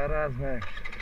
Magyarázd meg!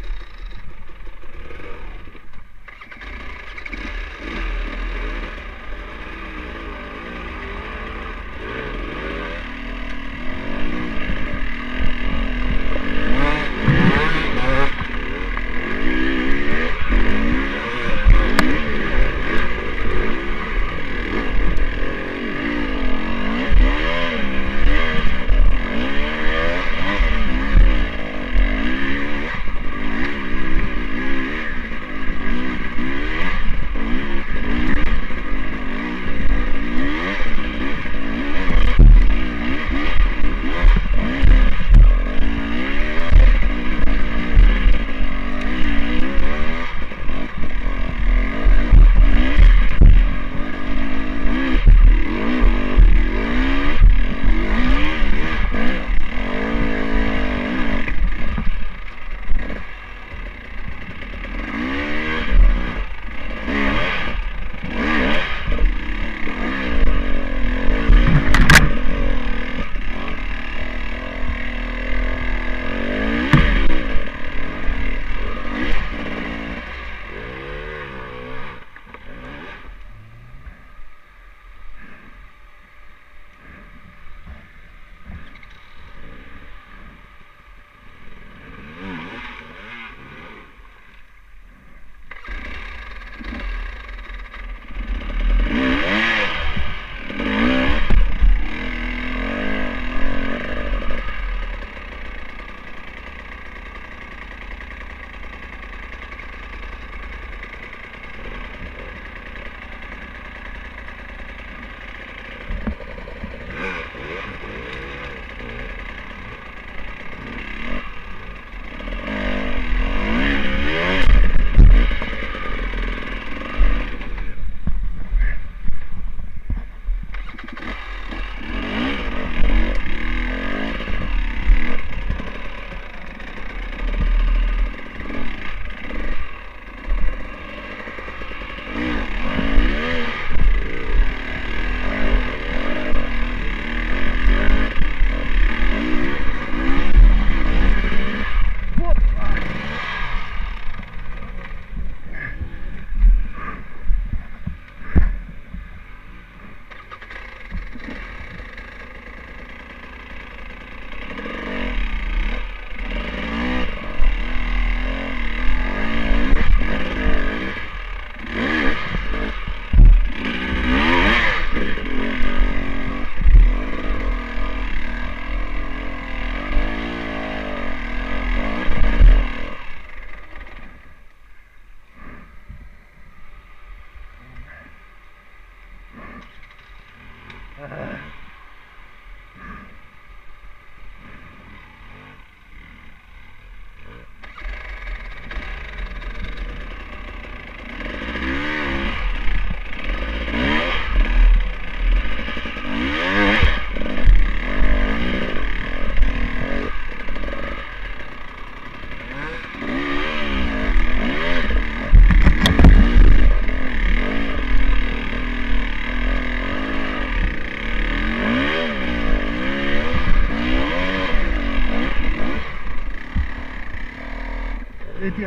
Itt,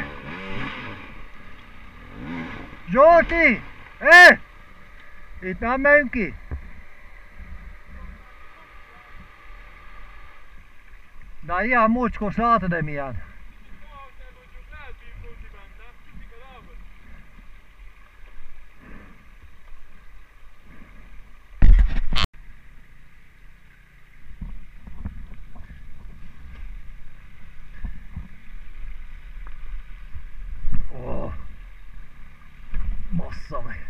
Zsolti! Itt nem megyünk ki? De ilyen mocskos, látod-e milyen? Ó, bassza meg!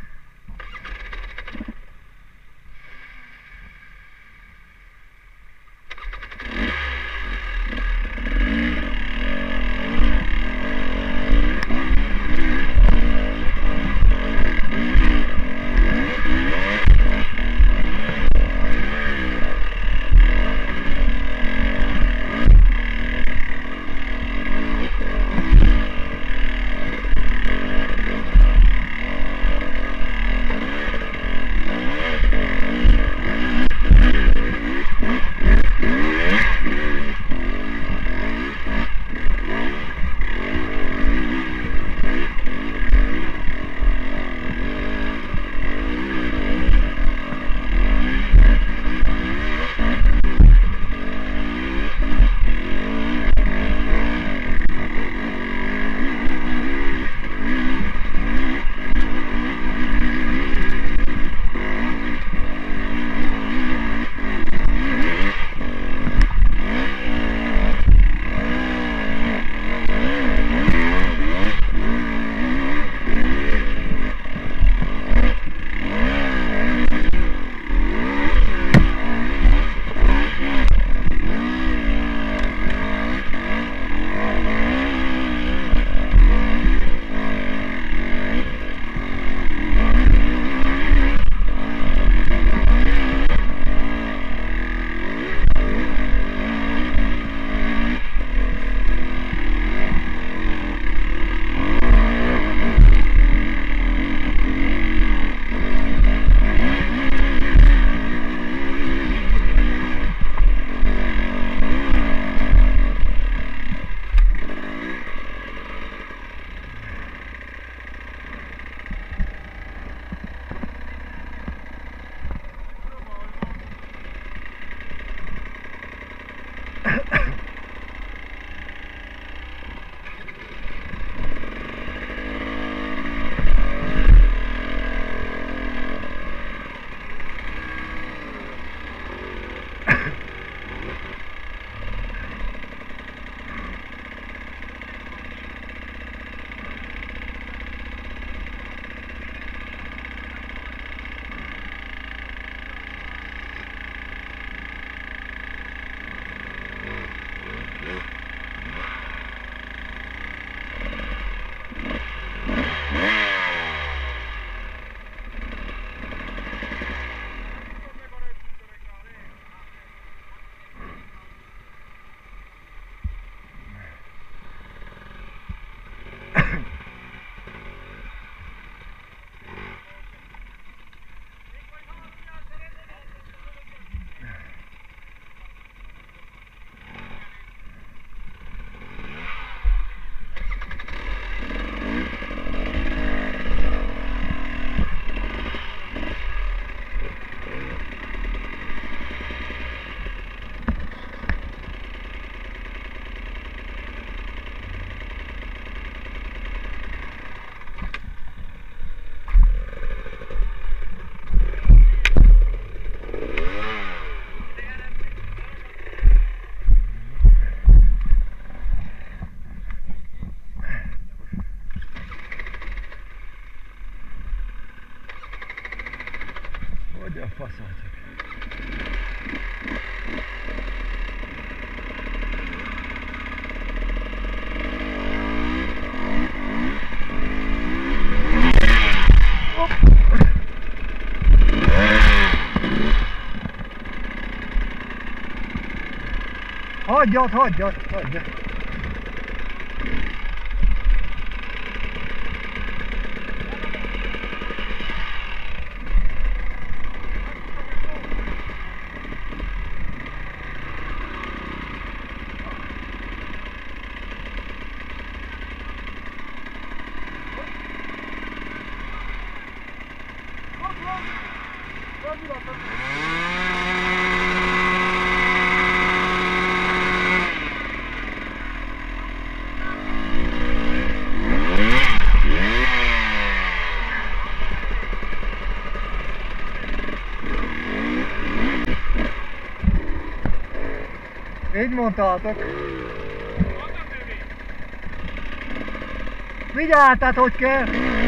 Hogy a faszát. Hagyjad. Így mondtátok. Vigyáztad, hogy kell.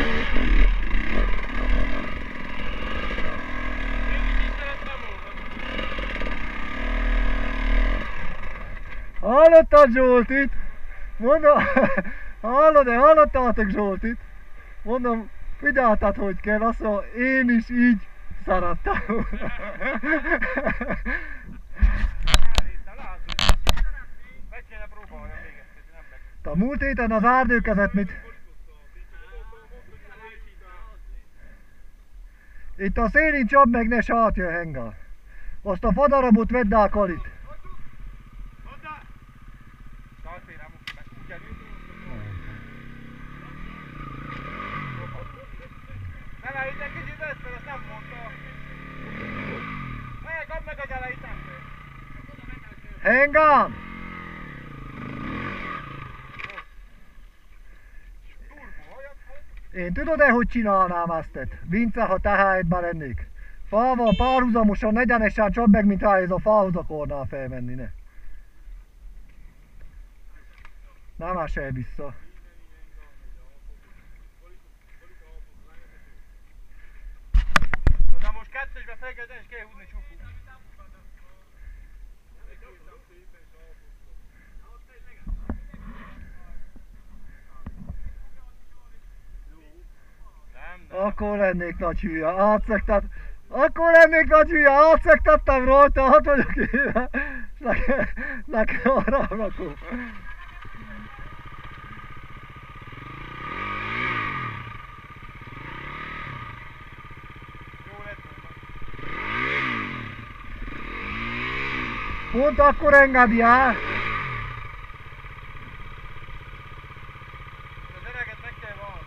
Hallottad Zsoltit? Mondom, hallottátok Zsoltit? Mondom, vigyáztad, hogy kell, azt mondom, én is így szerettem. A múlt héten az árdőkezet mit? Itt a szélén csap meg, ne sátja hengel. Azt a fadarabot vedd el Kalit. Hengel! Én tudod-e, hogy csinálnám ezt? Vince, ha te helyedben lennék. Fával párhuzamosan, egyenesen csap meg, mint ha ez a fához akarnál felmenni, ne? Nem esel vissza. De most kettősbe fekete és kell húzni csukú. Akkor lennék nagy hülye, átszegtettem rajta, 6 vagyok éve, nekem arra rakom. Pont akkor engedi el. Az öreget meg kell válni.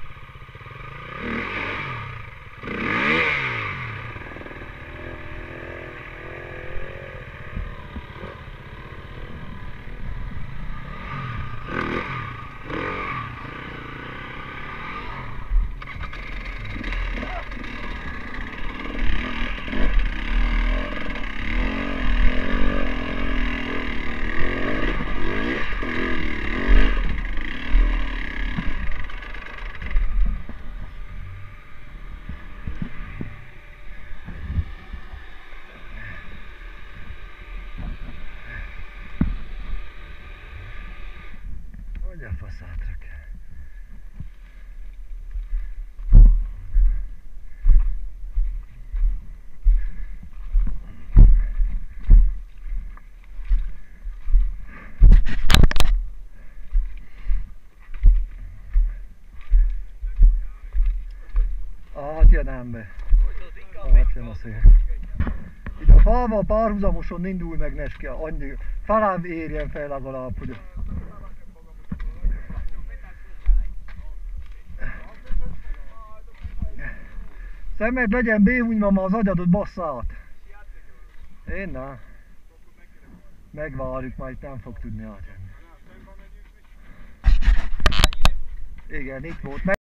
Hogy a faszátra kell. Átjön ember. Átjön a szél. Itt a fával párhuzamoson indul meg neske, annyi felám érjen fel legalább, hogy szemed legyen béhúnyva, az agyadot basszát. Én nem. Megvárjuk, majd itt nem fog tudni átjönni. Igen, itt volt.